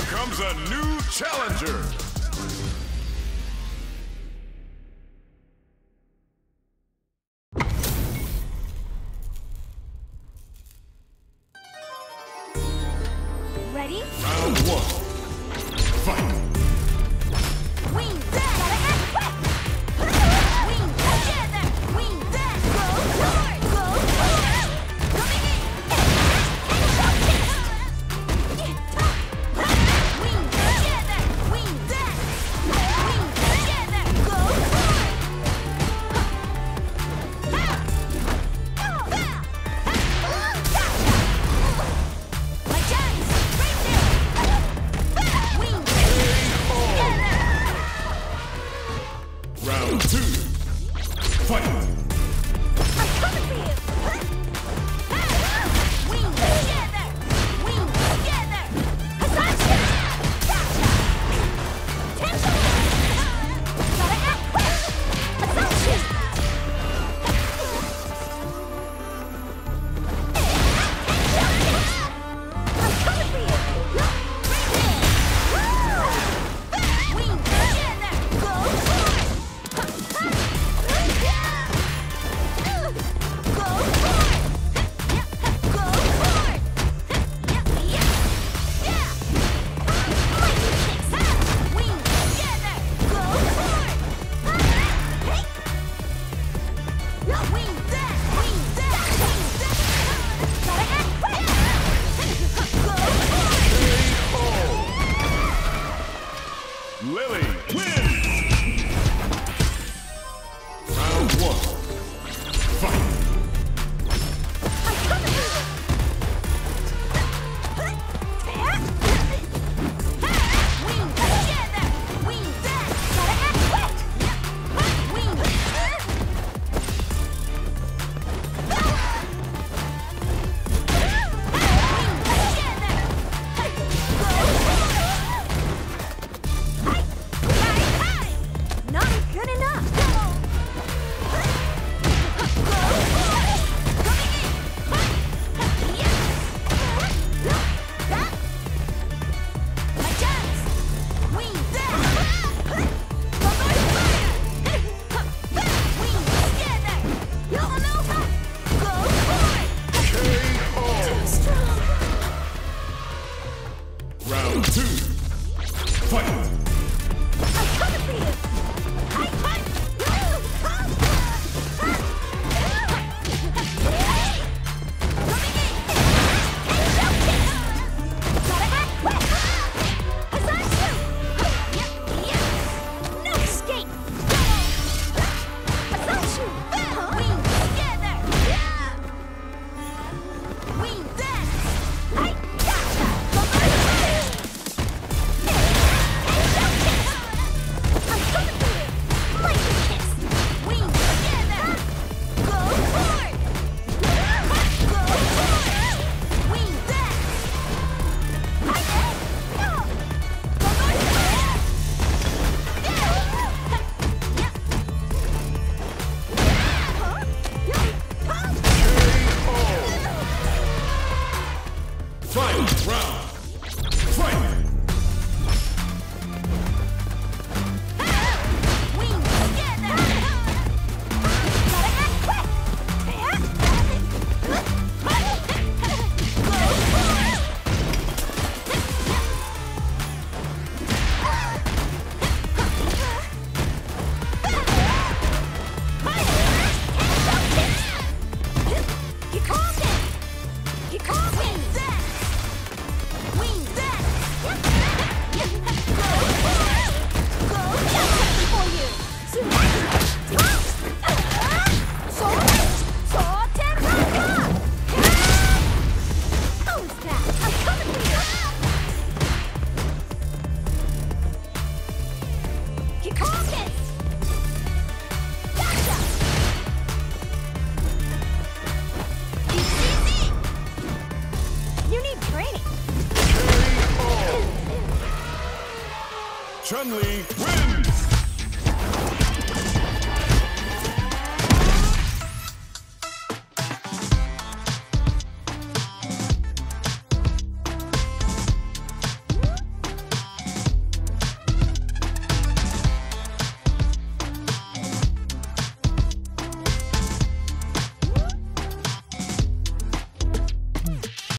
comes a new challenger. Ready? Round one. Fight. Wing that! Gotta act quick! Wing together! Wing that! Go forward! Go forward! Coming in! And show kiss! Wing together! Wing that! Wing together! Go forward! My chance! Right there! Wing together! Round two. Fight. I'm coming for you! Wing together! Wing together! Assumption! Gotcha! Tension! Gotta act quick! Assumption! I'm coming for you! Wing together! Go forward! Go forward! Go forward! Yeah! Lightning kicks! Wing together! Go forward! Wing that! Wing that! Wing that! Gotta act quick! Go forward! Lily wins. Round one. Fight. I'm coming for you! Wing together! Wing that! Gotta act quick! Wing together! Go Not good enough! Round two. Fight. I'm coming for you! No escape! Wing together! Wing that! I gotcha! I'm coming for you! Lightning kiss! Wing together! Go forward! Go forward! Wing that! Final round. Fight. Wing together! Gotta act quick! Go forward! You called it! You called Wing that! Wing that! Go forward! Go for you! Owns that! I'm coming for you! You called it! Gotcha! Easy! You need training. Chun-Li wins.